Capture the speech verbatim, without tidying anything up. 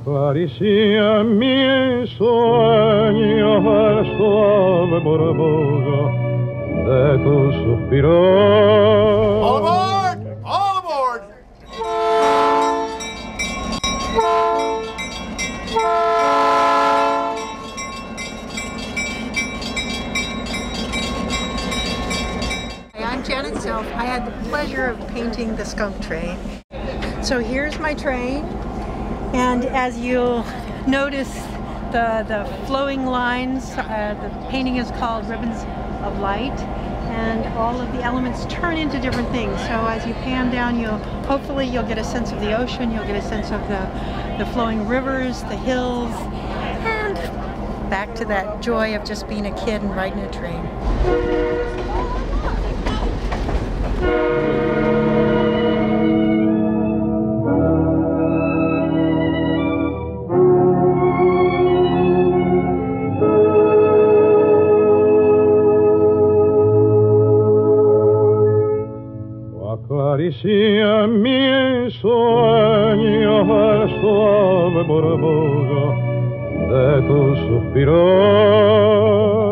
Acaricia mi sueño el suave murmullo de tu suspiro. All aboard! All aboard! I'm Janet Self. I had the pleasure of painting the Skunk Train. So here's my train, and as you'll notice, the, the flowing lines, uh, the painting is called Ribbons of Light, and all of the elements turn into different things. So as you pan down, you'll hopefully you'll get a sense of the ocean, you'll get a sense of the, the flowing rivers, the hills, and back to that joy of just being a kid and riding a train. Acaricia mi sueño el suave murmullo de tu suspiro.